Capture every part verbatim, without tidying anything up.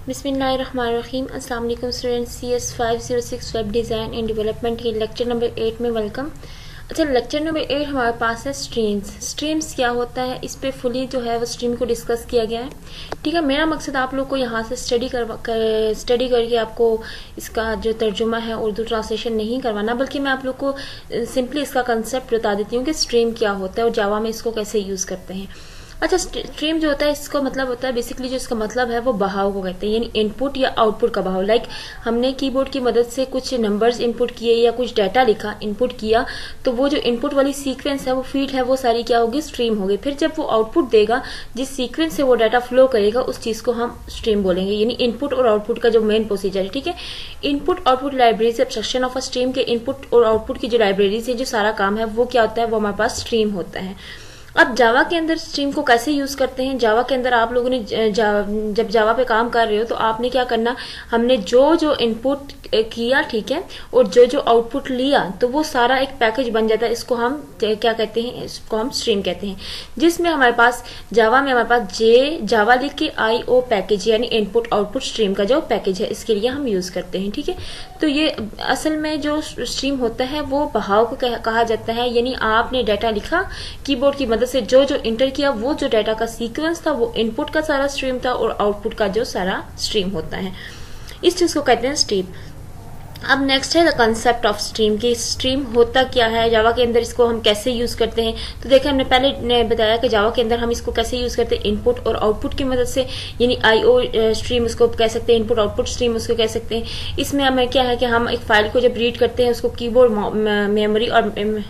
बिस्मिल्लाहिर्रहमानिर्रहीम। अस्सलाम वालेकुम students, C S five zero six web design and development के लेक्चर नंबर एट में वेलकम। अच्छा, लेक्चर नंबर एट हमारे पास है स्ट्रीम्स। स्ट्रीम्स क्या होता है, इस पे फुली जो है वो स्ट्रीम को डिस्कस किया गया है। ठीक है, मेरा मकसद आप लोग को यहाँ से स्टडी करवा कर स्टडी करके आपको इसका जो तर्जुमा है उर्दू ट्रांसलेशन नहीं करवाना, बल्कि मैं आप लोग को सिंपली इसका कंसेप्ट बता देती हूँ कि स्ट्रीम क्या होता है और जावा में इसको कैसे यूज़ करते हैं। अच्छा, स्ट्रीम जो होता है इसका मतलब होता है बेसिकली जो इसका मतलब है वो बहाव को कहते हैं, यानी इनपुट या आउटपुट का बहाव। लाइक हमने कीबोर्ड की मदद से कुछ नंबर्स इनपुट किए या कुछ डाटा लिखा इनपुट किया, तो वो जो इनपुट वाली सीक्वेंस है वो फीड है वो सारी क्या होगी, स्ट्रीम होगी। फिर जब वो आउटपुट देगा, जिस सीक्वेंस से वो डाटा फ्लो करेगा उस चीज को हम स्ट्रीम बोलेंगे, यानी इनपुट और आउटपुट का जो मेन प्रोसीजर है। ठीक है, input output libraries abstraction of a stream के इनपुट और आउटपुट की जो लाइब्रेरीज है, जो सारा काम है वो क्या होता है, वो हमारे पास स्ट्रीम होता है। अब जावा के अंदर स्ट्रीम को कैसे यूज करते हैं, जावा के अंदर आप लोगों ने जा, जब जावा पे काम कर रहे हो तो आपने क्या करना, हमने जो जो इनपुट किया, ठीक है, और जो जो आउटपुट लिया, तो वो सारा एक पैकेज बन जाता है। इसको हम क्या कहते हैं, इसको हम स्ट्रीम कहते हैं, जिसमें हमारे पास जावा में हमारे पास जे जावा लिख के आई ओ पैकेज यानी इनपुट आउटपुट स्ट्रीम का जो पैकेज है इसके लिए हम यूज करते हैं। ठीक है, तो ये असल में जो स्ट्रीम होता है वो बहाव को कहा जाता है, यानी आपने डाटा लिखा कीबोर्ड की मदद से, जो जो इंटर किया वो जो डाटा का सीक्वेंस था वो इनपुट का सारा स्ट्रीम था और आउटपुट का जो सारा स्ट्रीम होता है, इस चीज को कहते हैं स्ट्रीम। अब नेक्स्ट है द कंसेप्ट ऑफ स्ट्रीम की स्ट्रीम होता क्या है, जावा के अंदर इसको हम कैसे यूज करते हैं। तो देखिए, हमने पहले ने बताया कि जावा के अंदर हम इसको कैसे यूज करते हैं, इनपुट और आउटपुट की मदद से, यानी आईओ स्ट्रीम उसको कह सकते हैं, इनपुट आउटपुट स्ट्रीम उसको कह सकते हैं। इसमें हमें क्या है कि हम एक फाइल को जब रीड करते हैं उसको कीबोर्ड मेमोरी और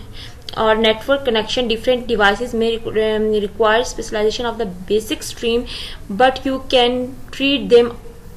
और नेटवर्क कनेक्शन डिफरेंट डिवाइसेस में require specialization of the basic stream, but you can treat them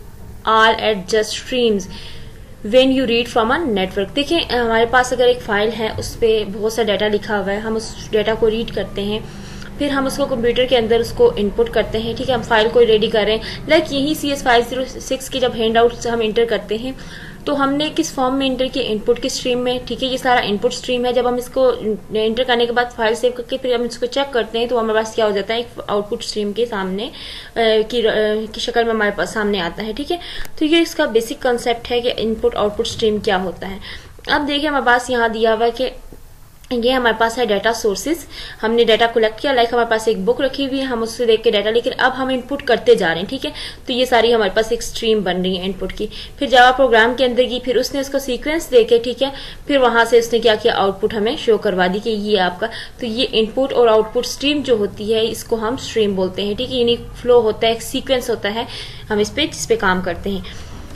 all at just streams when you read from a network. देखिए, हमारे पास अगर एक फाइल है उस पर बहुत सा डाटा लिखा हुआ है, हम उस डाटा को रीड करते हैं, फिर हम उसको कंप्यूटर के अंदर उसको इनपुट करते हैं। ठीक है, हम फाइल को रेडी कर रहे हैं, लाइक यही C S five zero six की जब हैंड आउट हम इंटर करते हैं तो हमने किस फॉर्म में इंटर किया, इनपुट की स्ट्रीम में। ठीक है, ये सारा इनपुट स्ट्रीम है। जब हम इसको इंटर करने के बाद फाइल सेव करके फिर हम इसको चेक करते हैं तो हमारे पास क्या हो जाता है, एक आउटपुट स्ट्रीम के सामने की, की शक्ल में हमारे पास सामने आता है। ठीक है, तो ये इसका बेसिक कंसेप्ट है कि इनपुट आउटपुट स्ट्रीम क्या होता है। अब देखिए, हमारे पास यहाँ दिया हुआ है कि ये हमारे पास है डाटा सोर्सेज, हमने डाटा कलेक्ट किया, लाइक हमारे पास एक बुक रखी हुई है, हम उससे देख के डाटा, लेकिन अब हम इनपुट करते जा रहे हैं। ठीक है, तो ये सारी हमारे पास एक स्ट्रीम बन रही है इनपुट की। फिर जावा प्रोग्राम के अंदर की, फिर उसने उसको सीक्वेंस देके, ठीक है, फिर वहां से उसने क्या किया, आउटपुट हमें शो करवा दी कि ये आपका, तो ये इनपुट और आउटपुट स्ट्रीम जो होती है इसको हम स्ट्रीम बोलते हैं। ठीक है, यानी फ्लो होता है, एक सीक्वेंस होता है, हम इस पे जिस पे काम करते हैं।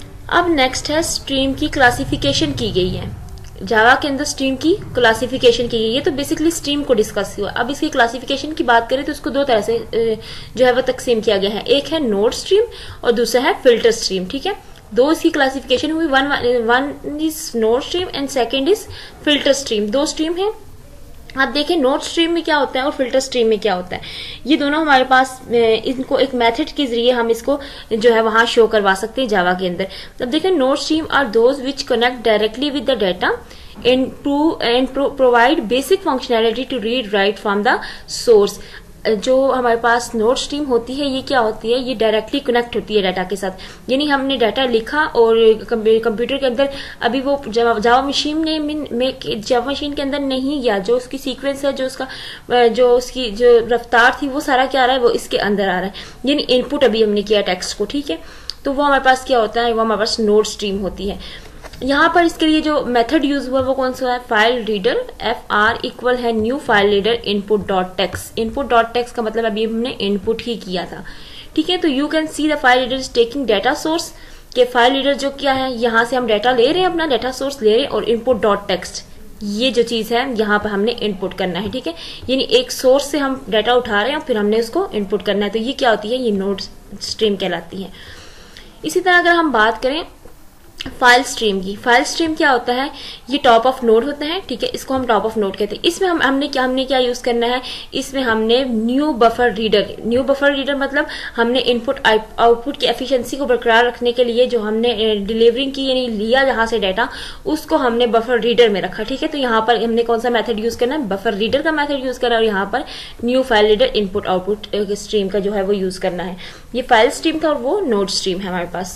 अब नेक्स्ट है स्ट्रीम की क्लासिफिकेशन की गई है, जावा के अंदर स्ट्रीम की क्लासिफिकेशन की गई है। तो बेसिकली स्ट्रीम को डिस्कस हुआ। अब इसकी क्लासिफिकेशन की बात करें तो उसको दो तरह से जो है वो तकसीम किया गया है, एक है नोड स्ट्रीम और दूसरा है फिल्टर स्ट्रीम। ठीक है, दो इसकी क्लासिफिकेशन हुई, one one is node stream and second is filter stream, दो स्ट्रीम है। आप देखें नोड स्ट्रीम में क्या होता है और फिल्टर स्ट्रीम में क्या होता है, ये दोनों हमारे पास, इनको एक मेथड के जरिए हम इसको जो है वहां शो करवा सकते हैं जावा के अंदर। अब देखें, node stream are those which connect directly with the data end to end provide basic functionality to read write from the source. जो हमारे पास नोड स्ट्रीम होती है ये क्या होती है, ये डायरेक्टली कनेक्ट होती है डाटा के साथ, यानी हमने डाटा लिखा और कंप्यूटर के अंदर अभी वो जावा मशीन ने में जावा मशीन के अंदर नहीं गया, जो उसकी सीक्वेंस है, जो उसका जो उसकी जो रफ्तार थी वो सारा क्या आ रहा है, वो इसके अंदर आ रहा है, यानी इनपुट अभी हमने किया टेक्स्ट को। ठीक है, तो वो हमारे पास क्या होता है, वो हमारे पास नोड स्ट्रीम होती है। यहाँ पर इसके लिए जो मेथड यूज हुआ वो कौन सा है, file reader, F R equal है new file reader input dot text. Input dot text का मतलब अभी हमने इनपुट ही किया था। ठीक है, तो you can see the file reader is taking data source, के फाइल रीडर जो क्या है, यहाँ से हम डाटा ले रहे हैं, अपना डाटा सोर्स ले रहे हैं, और इनपुट डॉट टेक्स्ट ये जो चीज है यहाँ पर हमने इनपुट करना है। ठीक है, यानी एक सोर्स से हम डाटा उठा रहे हैं फिर हमने उसको इनपुट करना है, तो ये क्या होती है, ये नोड स्ट्रीम कहलाती है। इसी तरह अगर हम बात करें फाइल स्ट्रीम की। फाइल स्ट्रीम क्या होता है, ये टॉप ऑफ नोड होता है, ठीक है, इसको हम टॉप ऑफ नोड कहते हैं। इसमें हम हमने क्या हमने क्या यूज करना है, इसमें हमने new buffer reader, new buffer reader मतलब हमने इनपुट आउटपुट की एफिशिएंसी को बरकरार रखने के लिए जो हमने डिलीवरिंग की यानी लिया जहां से डाटा, उसको हमने बफर रीडर में रखा, ठीक है। तो यहाँ पर हमने कौन सा मेथड यूज करना है, बफर रीडर का मेथड यूज करना है, और यहाँ पर new file reader input output stream का जो है वो यूज करना है। ये फाइल स्ट्रीम था और वो नोड स्ट्रीम है हमारे पास।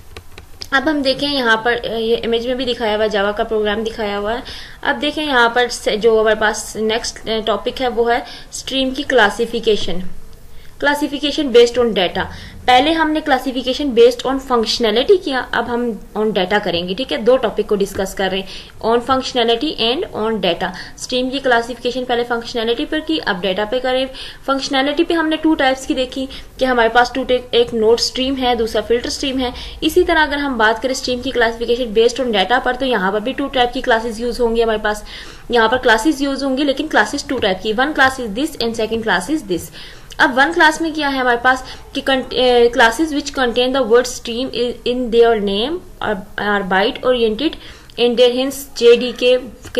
अब हम देखें यहाँ पर ये इमेज में भी दिखाया हुआ है, जावा का प्रोग्राम दिखाया हुआ है। अब देखें यहाँ पर जो हमारे पास नेक्स्ट टॉपिक है वो है स्ट्रीम की classification. Classification based on data. पहले हमने क्लासिफिकेशन बेस्ड ऑन फंक्शनैलिटी किया, अब हम ऑन डाटा करेंगे, ठीक है। दो टॉपिक को डिस्कस कर रहे हैं, on functionality and on data. Stream की क्लासिफिकेशन पहले फंक्शनैलिटी पर की, अब डाटा पे करें। फंक्शनैलिटी पे हमने टू टाइप्स की देखी कि हमारे पास टू एक नोड स्ट्रीम है, दूसरा फिल्टर स्ट्रीम है। इसी तरह अगर हम बात करें स्ट्रीम की क्लासिफिकेशन बेस्ड ऑन डाटा पर, तो यहाँ पर भी टू टाइप की क्लासेस यूज होंगी हमारे पास। यहाँ पर क्लासेस यूज होंगी लेकिन क्लासेस टू टाइप की, one class is this and second class is this. अब वन क्लास में क्या है हमारे पास कि classes which contain the word stream in their name are byte oriented in their hence JDK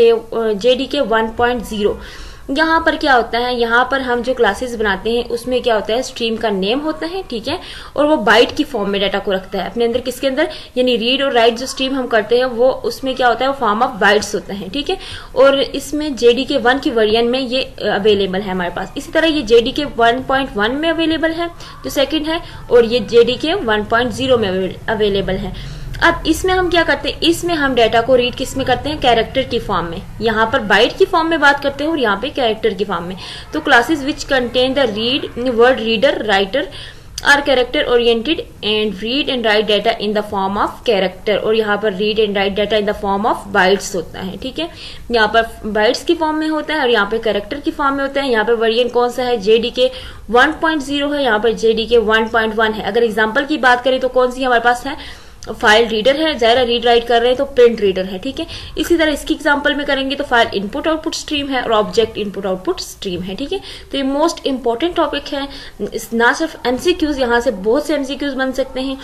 के जेडीके वन पॉइंट ज़ीरो। यहाँ पर क्या होता है, यहाँ पर हम जो क्लासेस बनाते हैं उसमें क्या होता है, स्ट्रीम का नेम होता है, ठीक है, और वो बाइट की फॉर्म में डाटा को रखता है अपने अंदर। किसके अंदर, यानी रीड और राइट जो स्ट्रीम हम करते हैं वो उसमें क्या होता है, वो फॉर्म ऑफ बाइट्स होता है, ठीक है। और इसमें जेडीके वन की वर्जन में ये अवेलेबल है हमारे पास। इसी तरह ये जेडीके वन पॉइंट वन में अवेलेबल है जो सेकेंड है, और ये जेडीके वन पॉइंट ज़ीरो में अवेलेबल है। अब इसमें हम क्या करते हैं, इसमें हम डाटा को रीड किस में करते हैं, कैरेक्टर की फॉर्म में। यहाँ पर बाइट की फॉर्म में बात करते हैं और यहाँ पे कैरेक्टर की फॉर्म में। तो classes which contain the read word reader writer are character oriented and read and write data in the form of character, और यहाँ पर read and write data in the form of bytes होता है, ठीक है। यहाँ पर बाइट्स की फॉर्म में होता है और यहाँ पे कैरेक्टर की फॉर्म में होता है। यहाँ पे वर्जन कौन सा है, जेडीके वन पॉइंट ज़ीरो है, यहाँ पर जेडीके वन पॉइंट वन है। अगर एग्जाम्पल की बात करें तो कौन सी हमारे पास है, फाइल रीडर है, जरा रीड राइट कर रहे हैं तो प्रिंट रीडर है, ठीक है। इसी तरह इसकी एग्जांपल में करेंगे तो फाइल इनपुट आउटपुट स्ट्रीम है और ऑब्जेक्ट इनपुट आउटपुट स्ट्रीम है, ठीक है। तो ये मोस्ट इंपॉर्टेंट टॉपिक है, ना सिर्फ एमसीक्यूज, यहाँ से बहुत से एमसीक्यूज बन सकते हैं।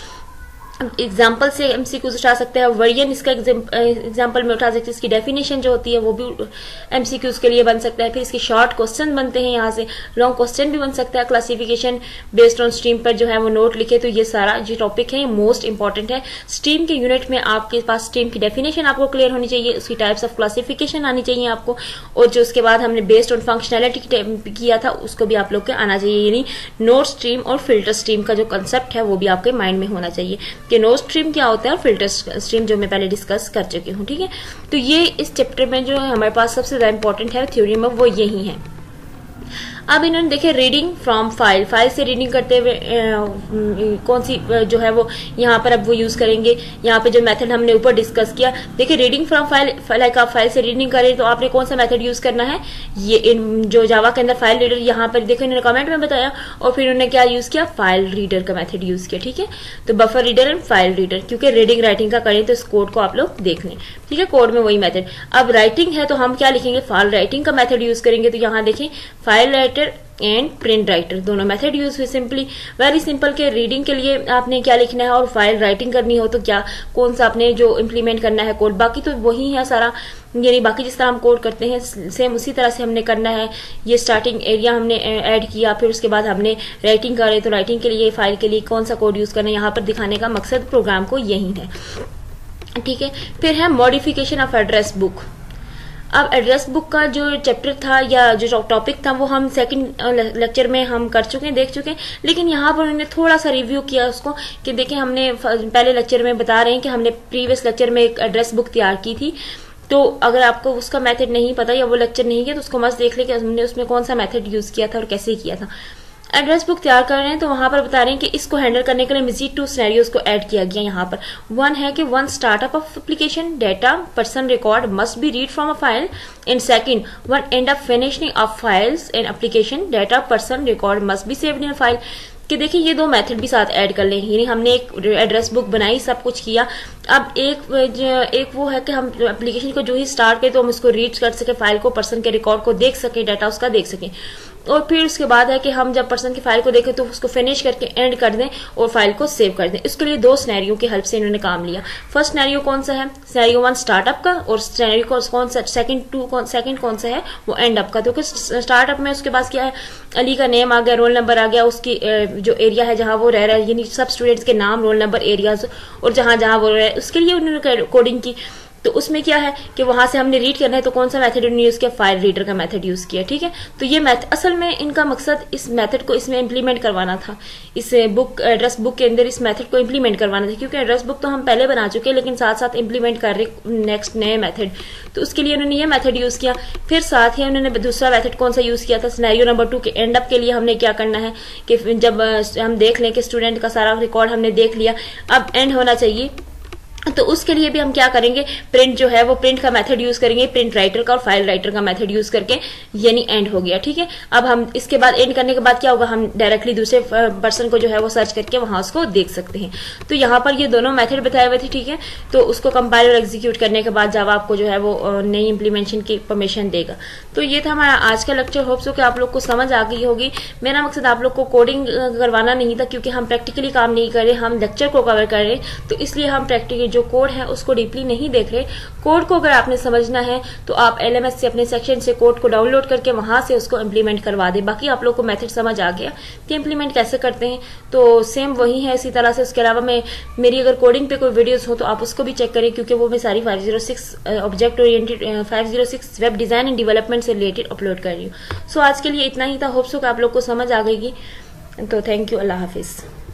एग्जाम्पल से एमसीक्यूज उठा सकते हैं, वर्जन इसका एग्जाम्पल में उठा सकते हैं, इसकी डेफिनेशन जो होती है वो भी एमसीक्यूज के लिए बन सकता है। फिर इसके शॉर्ट क्वेश्चन बनते हैं, यहाँ से लॉन्ग क्वेश्चन भी बन सकता है। क्लासिफिकेशन बेस्ड ऑन स्ट्रीम पर जो है वो नोट लिखे। तो ये सारा जो टॉपिक है मोस्ट इंपॉर्टेंट है। स्ट्रीम के यूनिट में आपके पास स्ट्रीम की डेफिनेशन आपको क्लियर होनी चाहिए, उसकी टाइप्स ऑफ क्लासिफिकेशन आनी चाहिए आपको, और जो उसके बाद हमने बेस्ड ऑन फंक्शनैलिटी किया था उसको भी आप लोग के आना चाहिए। यानी नोड स्ट्रीम और फिल्टर स्ट्रीम का जो कंसेप्ट है वो भी आपके माइंड में होना चाहिए कि नोड स्ट्रीम क्या होता है और फिल्टर स्ट्रीम जो मैं पहले डिस्कस कर चुकी हूँ, ठीक है। तो ये इस चैप्टर में जो है हमारे पास सबसे ज्यादा इंपॉर्टेंट है थ्योरी में वो यही है। अब इन्होंने देखे रीडिंग फ्रॉम फाइल, फाइल से रीडिंग करते हुए कौन सी जो है वो यहाँ पर अब वो यूज करेंगे। यहाँ पे जो मेथड हमने ऊपर डिस्कस किया, देखिए रीडिंग फ्रॉम फाइल, लाइक आप फाइल से रीडिंग करें तो आपने कौन सा मेथड यूज करना है, ये इन जो जावा के अंदर फाइल रीडर, यहाँ पर देखो इन्होंने कमेंट में बताया, और फिर उन्होंने क्या यूज किया, फाइल रीडर का मेथड यूज किया, ठीक है। तो buffer reader and file reader, क्योंकि रीडिंग राइटिंग का करें तो इस कोड को आप लोग देख लें, ठीक है। कोड में वही मेथड। अब राइटिंग है तो हम क्या लिखेंगे, फाइल राइटिंग का मेथड यूज करेंगे। तो यहाँ देखें file writer and print writer दोनों मेथड यूज हुए। सिंपली वेरी सिंपल के रीडिंग के लिए आपने क्या लिखना है और फाइल राइटिंग करनी हो तो क्या कौन सा आपने जो इम्प्लीमेंट करना है कोड, बाकी तो वही है सारा, यानी बाकी जिस तरह हम कोड करते हैं सेम उसी तरह से हमने करना है। ये स्टार्टिंग एरिया हमने ऐड किया, फिर उसके बाद हमने राइटिंग करे तो राइटिंग के लिए फाइल के लिए कौन सा कोड यूज करना है, यहाँ पर दिखाने का मकसद प्रोग्राम को यही है, ठीक है। फिर है मॉडिफिकेशन ऑफ एड्रेस बुक। अब एड्रेस बुक का जो चैप्टर था या जो टॉपिक था वो हम सेकंड लेक्चर में हम कर चुके हैं, देख चुके हैं, लेकिन यहाँ पर उन्होंने थोड़ा सा रिव्यू किया उसको कि देखें हमने पहले लेक्चर में बता रहे हैं कि हमने प्रीवियस लेक्चर में एक एड्रेस बुक तैयार की थी। तो अगर आपको उसका मेथड नहीं पता या वो लेक्चर नहीं किया तो उसको मस्त देख ले कि हमने उसमें कौन सा मेथड यूज किया था और कैसे किया था। एड्रेस बुक तैयार कर रहे हैं तो वहां पर बता रहे हैं कि इसको हैंडल करने के लिए मजीद टू सिनेरियोस को ऐड किया गया। यहाँ पर वन है कि one startup of application data person record must be read from a file, and second one end of finishing of files and application data person record must be saved in a file. कि देखिए ये दो method भी साथ add कर लें, यानी हमने एक एड्रेस बुक बनाई, सब कुछ किया। अब एक एक वो है कि हम एप्लीकेशन को जो ही स्टार्ट करें तो हम उसको रीड कर सके, फाइल को, पर्सन के रिकॉर्ड को देख सके, डाटा उसका देख सके। और फिर उसके बाद है कि हम जब पर्सन की फाइल को देखें तो उसको फिनिश करके एंड कर दें और फाइल को सेव कर दें। इसके लिए दो सिनेरियो की हेल्प से इन्होंने काम लिया। फर्स्ट सिनेरियो कौन सा है, सिनेरियो वन स्टार्टअप का, और सिनेरियो कौन सा सेकंड टू कौन सेकंड कौन सा है वो एंड अप का। तो स्टार्टअप में उसके पास क्या है, अली का नेम आ गया, रोल नंबर आ गया, उसकी जो एरिया है जहां वो रह रहा है, यानी सब स्टूडेंट्स के नाम, रोल नंबर, एरियाज और जहां जहां वो रह रहा है उसके लिए उन्होंने कोडिंग की। तो उसमें क्या है कि वहां से हमने रीड करना है, तो कौन सा मेथड उन्होंने यूज किया, फाइल रीडर का मेथड यूज किया। ठीक है, तो ये मेथड असल में इनका मकसद इस मेथड को इसमें इंप्लीमेंट करवाना था, इस बुक एड्रेस बुक के अंदर इस मेथड को इंप्लीमेंट करवाना था, क्योंकि एड्रेस बुक तो हम पहले बना चुके हैं लेकिन साथ साथ इंप्लीमेंट कर रहे नेक्स्ट नए मेथड। तो उसके लिए उन्होंने ये मेथड यूज किया। फिर साथ ही उन्होंने दूसरा मेथड कौन सा यूज किया था, सिनेरियो नंबर टू के एंड अप के लिए हमने क्या करना है कि जब हम देख लें कि स्टूडेंट का सारा रिकॉर्ड हमने देख लिया, अब एंड होना चाहिए, तो उसके लिए भी हम क्या करेंगे, प्रिंट जो है वो प्रिंट का मेथड यूज करेंगे, प्रिंट राइटर का और फाइल राइटर का मेथड यूज करके, यानी एंड हो गया। ठीक है, अब हम इसके बाद एंड करने के बाद क्या होगा, हम डायरेक्टली दूसरे पर्सन को जो है वो सर्च करके वहां उसको देख सकते हैं। तो यहाँ पर ये दोनों मेथड बताए हुए थे। ठीक है, तो उसको कंपाइल और एग्जीक्यूट करने के बाद जावा आपको जो है वो नई इंप्लीमेंटेशन की परमिशन देगा। तो ये था हमारा आज का लेक्चर। होप सो कि आप लोग को समझ आ गई होगी। मेरा मकसद आप लोग को कोडिंग करवाना नहीं था, क्योंकि हम प्रैक्टिकली काम नहीं कर रहे, हम लेक्चर को कवर कर रहे, तो इसलिए हम प्रैक्टिकल जो कोड है उसको डीपली नहीं देख रहे। कोड को अगर आपने समझना है तो आप एलएमएस से अपने सेक्शन से कोड को डाउनलोड करके वहां से उसको इंप्लीमेंट करवा दे। बाकी आप लोग को मेथड समझ आ गया कि इंप्लीमेंट कैसे करते हैं, तो सेम वही है इसी तरह से। उसके अलावा मैं मेरी अगर कोडिंग पे कोई वीडियोस हो तो आप उसको भी चेक करें, क्योंकि वो मैं सारी five zero six object oriented five zero six web design and development से रिलेटेड अपलोड कर रही हूँ। सो आज के लिए इतना ही था। होप सो कि आप लोग को समझ आ गई। तो थैंक यू, अल्लाह हाफिज।